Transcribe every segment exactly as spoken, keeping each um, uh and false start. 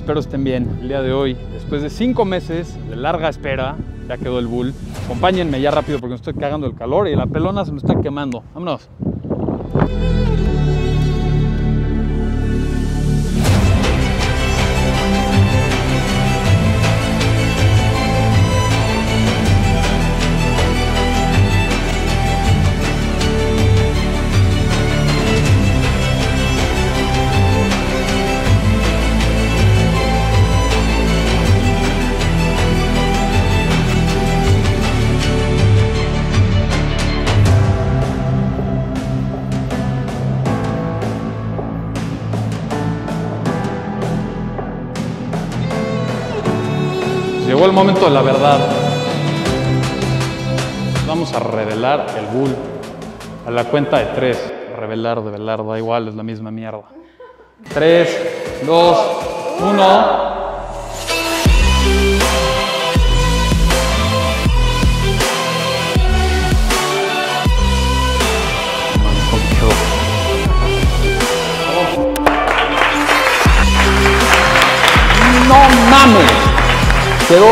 espero estén bien. El día de hoy, después de cinco meses de larga espera, ya quedó el Bull. Acompáñenme ya rápido porque me estoy cagando el calor y la pelona se me está quemando. Vámonos. Llegó el momento de la verdad. Vamos a revelar el Bull a la cuenta de tres. Revelar, develar, da igual, es la misma mierda. Tres, dos, uno. No mames. Quedó.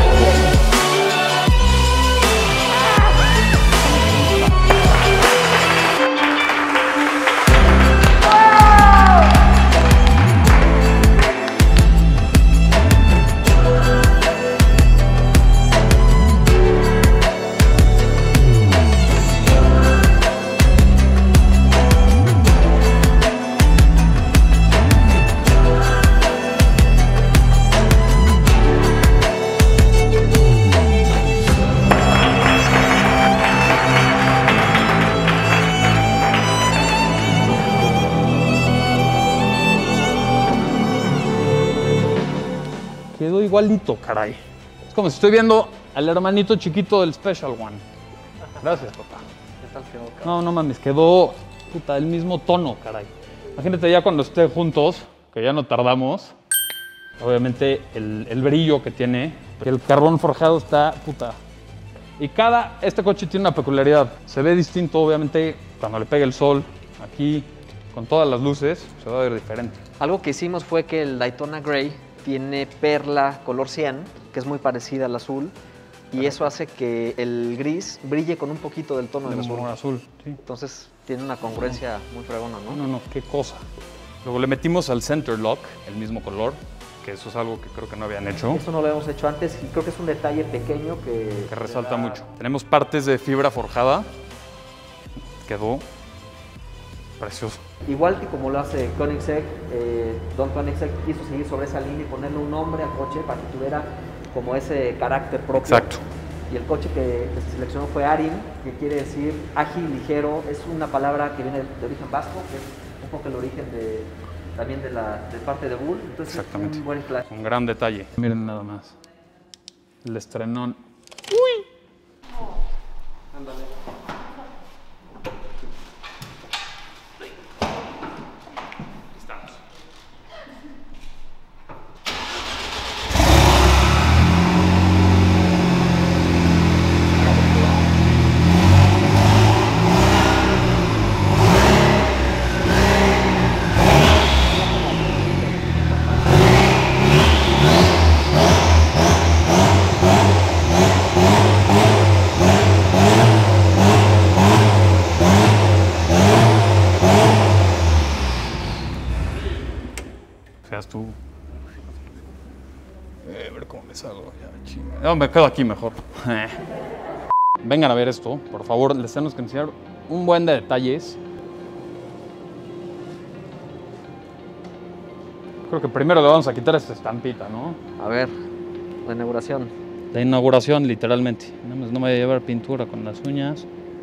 Quedó igualito, caray. Es como si estoy viendo al hermanito chiquito del Special One. Gracias, papá. ¿Qué tal quedó, caray? No, no mames, quedó puta, el mismo tono, caray. Imagínate ya cuando estén juntos, que ya no tardamos. Obviamente el, el brillo que tiene, que el carbón forjado está puta. Y cada, este coche tiene una peculiaridad. Se ve distinto, obviamente, cuando le pega el sol, aquí, con todas las luces, se va a ver diferente. Algo que hicimos fue que el Daytona Grey tiene perla color cian, que es muy parecida al azul, y eso hace que el gris brille con un poquito del tono del azul. azul, sí. Entonces tiene una congruencia muy fregona, ¿no? No, no, qué cosa. Luego le metimos al center lock, el mismo color, que eso es algo que creo que no habían hecho. Eso no lo habíamos hecho antes y creo que es un detalle pequeño que... Que resalta da... mucho. Tenemos partes de fibra forjada. Quedó precioso. Igual que como lo hace Koenigsegg, eh, Don Koenigsegg quiso seguir sobre esa línea y ponerle un nombre al coche para que tuviera como ese carácter propio. Exacto. Y el coche que, que se seleccionó fue Arin, que quiere decir ágil, ligero. Es una palabra que viene de origen vasco, que es un poco el origen de, también de la de parte de Bull. Entonces, exactamente. Un buen clase. Un gran detalle. Miren nada más. El estrenón. ¡Uy! Ándale. Seas tú. Eh, a ver cómo me salgo. Ya, chinga. No, me quedo aquí mejor. Vengan a ver esto, por favor. Les tenemos que enseñar un buen de detalles. Creo que primero le vamos a quitar esta estampita, ¿no? A ver, la inauguración. La inauguración, literalmente. Nada más no me voy a llevar pintura con las uñas.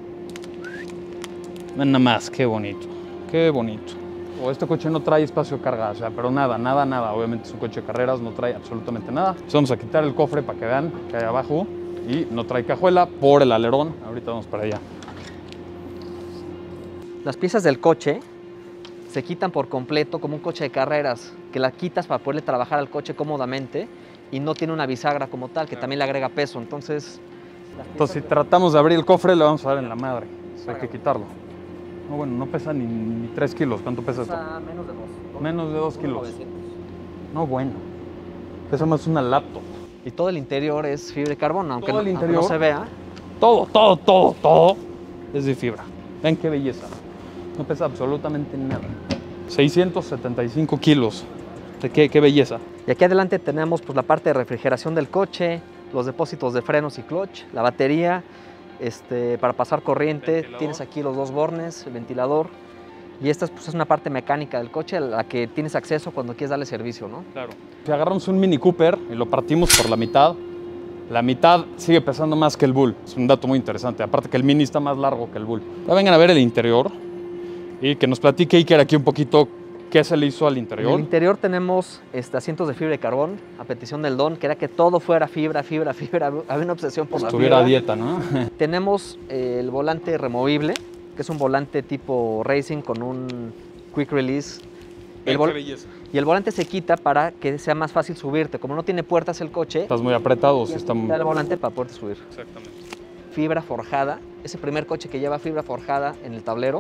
Ven nada más, qué bonito. Qué bonito. O este coche no trae espacio de carga, o sea, pero nada, nada, nada. Obviamente es un coche de carreras, no trae absolutamente nada. Entonces vamos a quitar el cofre para que vean que hay abajo. Y no trae cajuela por el alerón. Ahorita vamos para allá. Las piezas del coche se quitan por completo como un coche de carreras, que la quitas para poderle trabajar al coche cómodamente y no tiene una bisagra como tal, que también le agrega peso. Entonces, Entonces si tratamos de abrir el cofre, le vamos a dar en la madre. Entonces, hay que quitarlo. No, bueno, no pesa ni, ni tres kilos. ¿Cuánto pesa esto? menos de dos. Menos de dos kilos. novecientos. No, bueno. Pesa más una laptop. Y todo el interior es fibra de carbono, aunque, Todo no, el aunque interior. no se vea. Todo, todo, todo, todo es de fibra. Ven qué belleza. No pesa absolutamente nada. seiscientos setenta y cinco kilos. ¿De qué, qué belleza? Y aquí adelante tenemos pues, la parte de refrigeración del coche, los depósitos de frenos y clutch, la batería, este, para pasar corriente, Ventilador. tienes aquí los dos bornes, el ventilador, y esta pues, es una parte mecánica del coche a la que tienes acceso cuando quieres darle servicio, ¿no? Claro. Si agarramos un Mini Cooper y lo partimos por la mitad, la mitad sigue pesando más que el Bull. Es un dato muy interesante. Aparte que el Mini está más largo que el Bull. Ahora vengan a ver el interior y que nos platique Iker aquí un poquito qué se le hizo al En interior. el interior tenemos este, asientos de fibra de carbón, a petición del Don, que era que todo fuera fibra, fibra, fibra. Había una obsesión por la Estuviera a fibra. dieta, ¿no? Tenemos eh, el volante removible, que es un volante tipo racing con un quick release. El vol- belleza. y el volante se quita para que sea más fácil subirte. Como no tiene puertas el coche, Estás muy apretado, si tienes está que muy... quitar el volante para poder subir. Exactamente. Fibra forjada, ese primer coche que lleva fibra forjada en el tablero.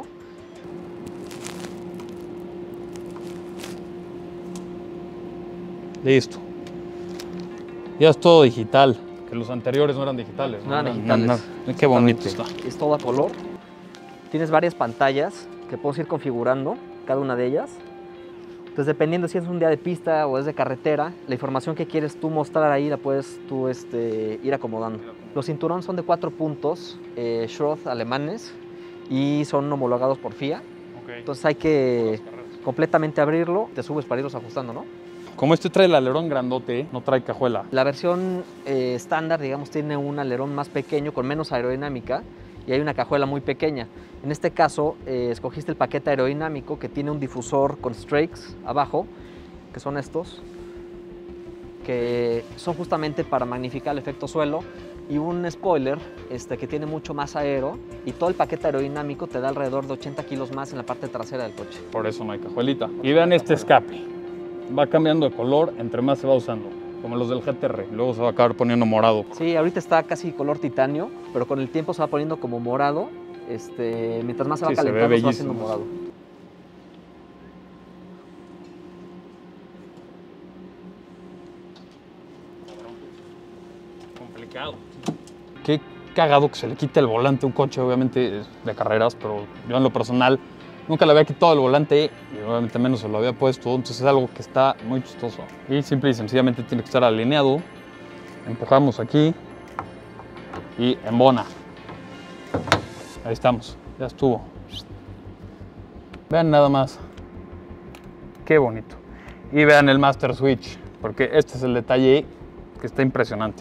Listo. Ya es todo digital, que los anteriores no eran digitales. No eran digitales. no. Qué bonito está. Es todo a color. Tienes varias pantallas que puedes ir configurando, cada una de ellas. Entonces, dependiendo si es un día de pista o es de carretera, la información que quieres tú mostrar ahí la puedes tú este, ir acomodando. Los cinturones son de cuatro puntos, eh, Schroth alemanes, y son homologados por F I A. Okay. Entonces hay que completamente abrirlo, te subes para irlos ajustando, ¿no? Como este trae el alerón grandote, no trae cajuela. La versión eh, estándar, digamos, tiene un alerón más pequeño, con menos aerodinámica, y hay una cajuela muy pequeña. En este caso, eh, escogiste el paquete aerodinámico que tiene un difusor con strakes abajo, que son estos, que son justamente para magnificar el efecto suelo, y un spoiler este, que tiene mucho más aero, y todo el paquete aerodinámico te da alrededor de ochenta kilos más en la parte trasera del coche. Por eso no hay cajuelita. Y vean este escape. Va cambiando de color entre más se va usando. Como los del G T R. Luego se va a acabar poniendo morado. Sí, ahorita está casi color titanio, pero con el tiempo se va poniendo como morado. Este, mientras más se va Sí, se ve calentando, se va haciendo bellísimo. morado. Complicado. Qué cagado que se le quite el volante a un coche, obviamente es de carreras, pero yo en lo personal nunca le había quitado el volante y obviamente menos se lo había puesto, entonces es algo que está muy chistoso. Y simple y sencillamente tiene que estar alineado. Empujamos aquí y embona. Ahí estamos, ya estuvo. Vean nada más. Qué bonito. Y vean el Master Switch, porque este es el detalle que está impresionante.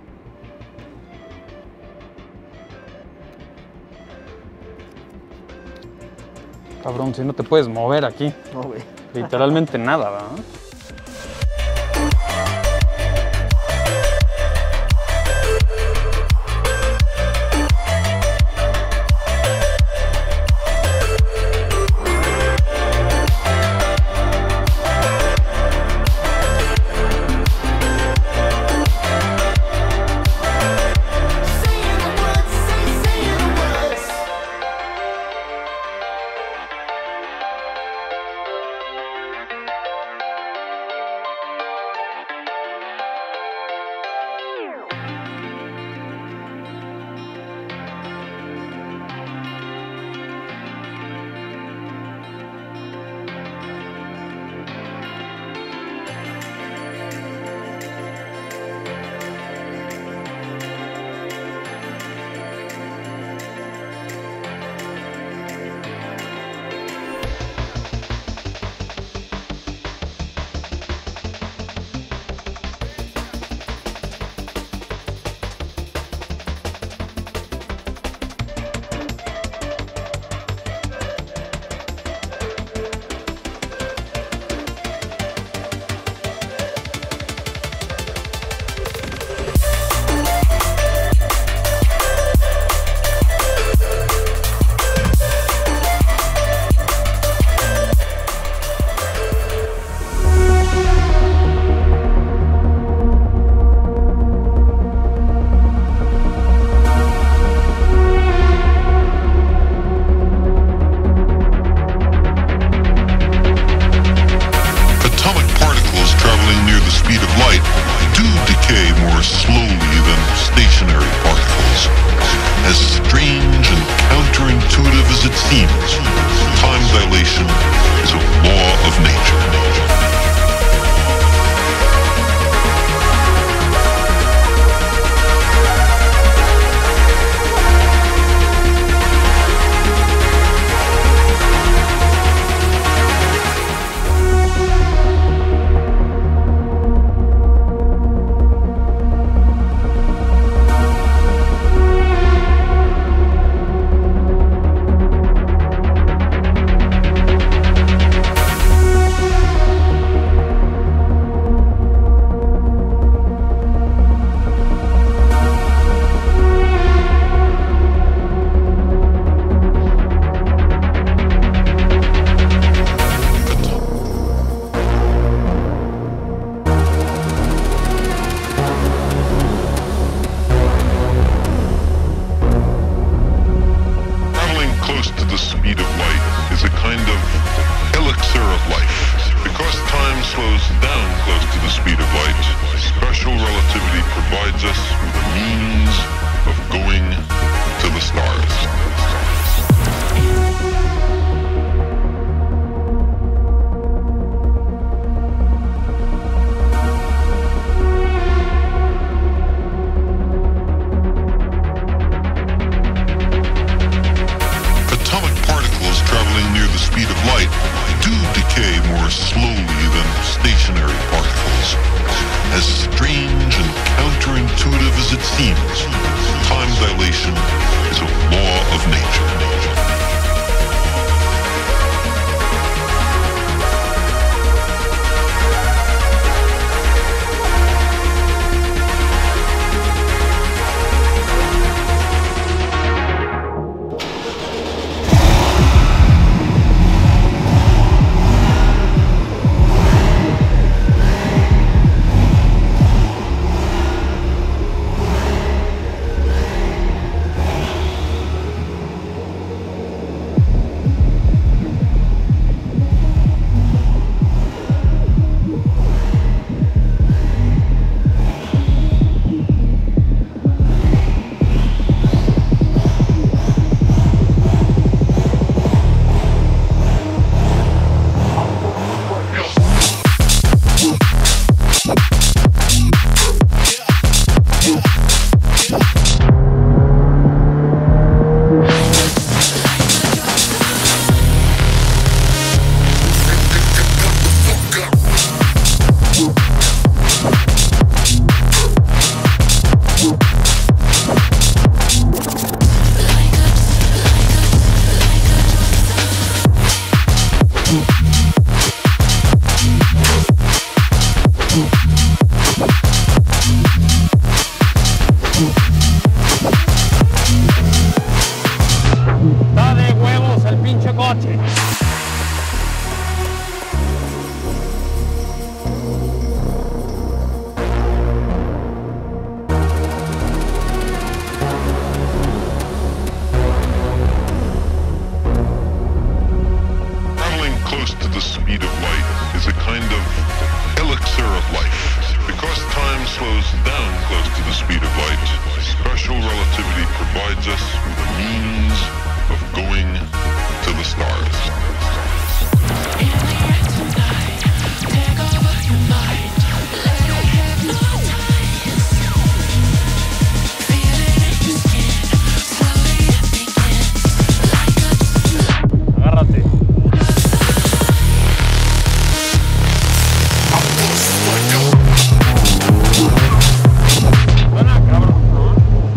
Cabrón, si no te puedes mover aquí. No, güey. Literalmente nada, ¿verdad? dilation is a law of nature.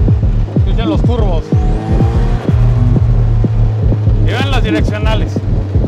Direccionales.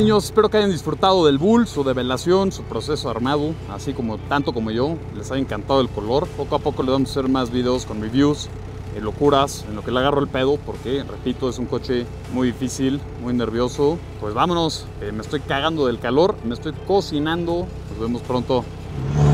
niños, espero que hayan disfrutado del bull, su develación, su proceso armado, así como tanto como yo. Les ha encantado el color. Poco a poco le vamos a hacer más videos con reviews, eh, locuras, en lo que le agarro el pedo, porque, repito, es un coche muy difícil, muy nervioso. Pues vámonos, eh, me estoy cagando del calor, me estoy cocinando. Nos vemos pronto.